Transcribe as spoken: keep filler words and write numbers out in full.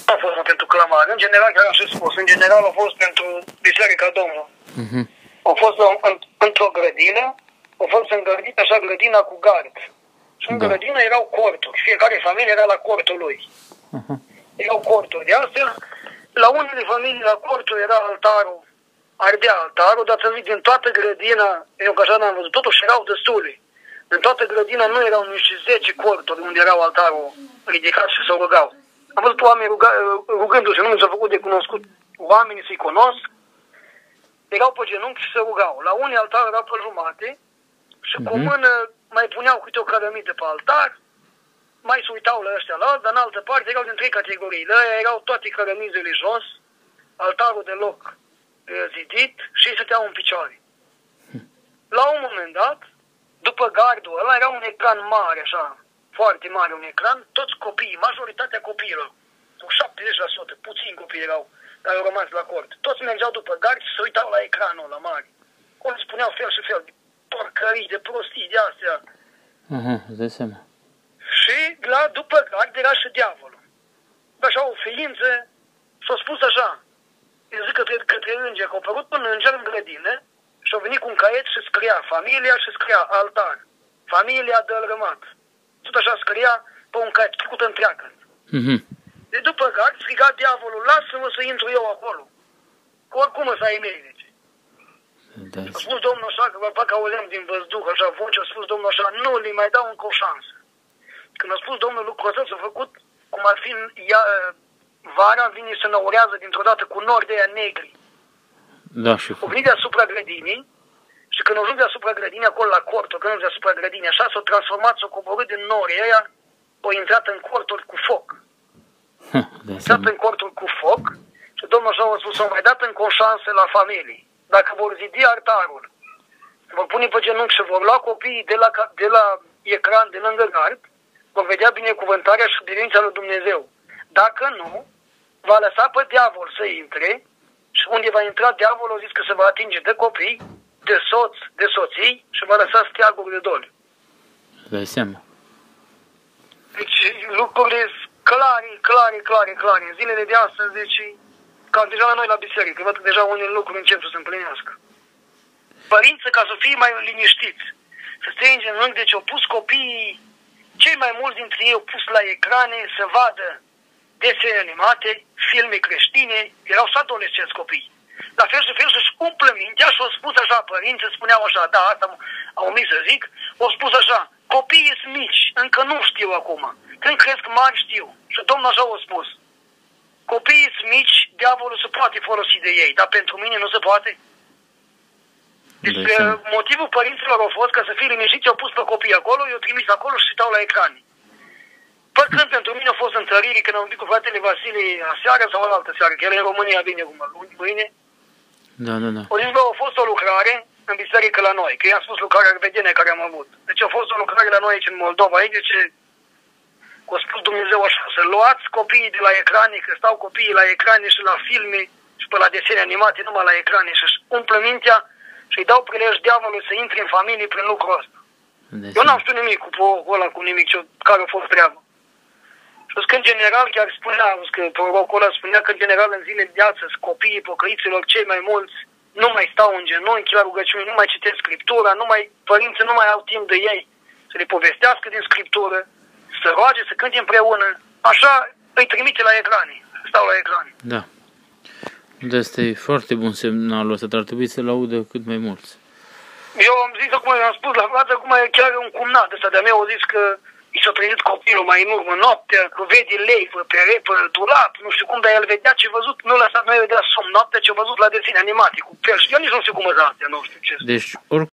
Nu a fost mă, pentru clamare. În general, chiar am și spus, în general a fost pentru Biserica Domnului. Uh-huh. A fost la, în, într-o grădină, a fost îngărdită așa grădina cu gard. Și în Da. grădină erau corturi. Fiecare familie era la cortul lui. Uh-huh. Erau corturi de astea. La unele familii, la corturi era altarul. Ardea altarul, dar să zic, din toată grădina, eu că așa n-am văzut, totuși erau destule. În toată grădina nu erau nici zece corturi unde erau altarul ridicat și se rugau. Am văzut oameni ruga, rugându-se, nu mi s-a făcut de cunoscut oamenii să-i cunosc. Erau pe genunchi și se rugau. La unii altar erau pe jumate și uh-huh. cu o mână mai puneau câte o cărămidă pe altar, mai se uitau la ăștia la alt, dar în altă parte erau din trei categorii. La aia erau toate cărămizele jos, altarul deloc zidit și ei stăteau în picioare. La un moment dat, după gardul ăla, era un ecran mare, așa, foarte mare un ecran, toți copiii, majoritatea copiilor, cu șaptezeci la sută, puțini copii erau, care au rămas la cort. Toți mergeau după gard și se uitau la ecranul ăla mare. Acolo spuneau fel și fel de porcării, de prostii, de astea. Aha, îți dai seama. Și la după gard era și diavolul. Așa o ființă și-a spus așa, îi zic către, către înger, că a apărut un înger în grădină și a venit cu un caiet și scria familia și scria altar. Familia dărâmat. Tot așa scria pe un caiet, trecut întreagă. Uh-huh. De după gard striga diavolul, lasă-mă să intru eu acolo. Că oricum ăsta ai mei, zice. A spus Domnul așa, că parcă auzeam din văzduh, așa voce, a spus Domnul așa, nu li mai dau încă o șansă. Când a spus Domnul lucrul ăsta, s-a făcut cum ar fi ea, vara, vine să năurează dintr-o dată cu nori de aia negri. Da, și o venit deasupra grădinii și când a ajuns deasupra grădinii, acolo la cortul, când a ajuns deasupra grădinii, așa s-a transformat, s-a coborât din nori aia, a intrat în cortul cu foc. A intrat în cortul cu foc și Domnul așa a spus, s-a mai dat încă o șansă la familie. Dacă vor zidi altarul, vor pune pe genunchi și vor lua copiii de la, de la ecran, de lângă gard, vor vedea binecuvântarea și biruința lui Dumnezeu. Dacă nu, va lăsa pe diavol să intre și unde va intra diavolul, a zis că se va atinge de copii, de soți, de soții și va lăsa steaguri de doliu. Dai seama. Deci lucrurile clare, clare, clare, clare. Zilele de astăzi, deci, ca deja la noi la biserică, văd că deja unele lucruri încep să se împlinească. Părinții, ca să fie mai liniștiți, să strânge în lângă, deci au pus copiii, cei mai mulți dintre ei au pus la ecrane să vadă desene animate, filme creștine, erau și adolescenți copii. La fel și fel să-și umplă mintea și au spus așa, părinții spuneau așa, da, asta am omis să zic, au spus așa, copiii sunt mici, încă nu știu acum, când cresc mari știu. Și Domnul așa a spus, copiii sunt mici, diavolul se poate folosi de ei, dar pentru mine nu se poate. Deci motivul părinților a fost ca să fie liniștiți, au pus pe copii acolo, i-au trimis acolo și stau la ecran. Păi când pentru mine a fost întărire, când am vorbit cu fratele Vasile aseară sau o altă seară, că el în România vine cum mâine. Da, da, da. O zis, bă, a fost o lucrare în biserică la noi, că i-am spus lucrarea vedenie care am avut. Deci a fost o lucrare la noi aici în Moldova, aici, deci că a spus Dumnezeu așa, să luați copiii de la ecrane, că stau copiii la ecrane și la filme și pe la desene animate, numai la ecrane și își umplă mintea și îi dau prilej diavolului să intre în familie prin lucrul ăsta. Eu n-am știut nimic cu ăla, cu nimic, care a fost treabă. Și că în general chiar spunea, că prorocul ăla spunea că în general în zile de astăzi copiii pocăiților cei mai mulți nu mai stau în genunchi la rugăciune, nu mai citesc Scriptura, nu mai, părinții nu mai au timp de ei să le povestească din Scriptură, să roage, să cânte împreună, așa îi trimite la ecrane, stau la ecrane. Da. De asta e foarte bun semnalul ăsta, dar ar trebui să-l audă cât mai mulți. Eu am zis, acum am spus la față, acum e chiar un cumnat ăsta de-a meu, au zis că i s-a trezit copilul mai în urmă noaptea, că vede lei pe pere, pe dulap, nu știu cum, dar el vedea ce văzut, nu lăsat mai vedea somn noaptea, ce a văzut la desene animate, cu pești. Eu nici nu știu cum e astea, nu știu ce. Deci,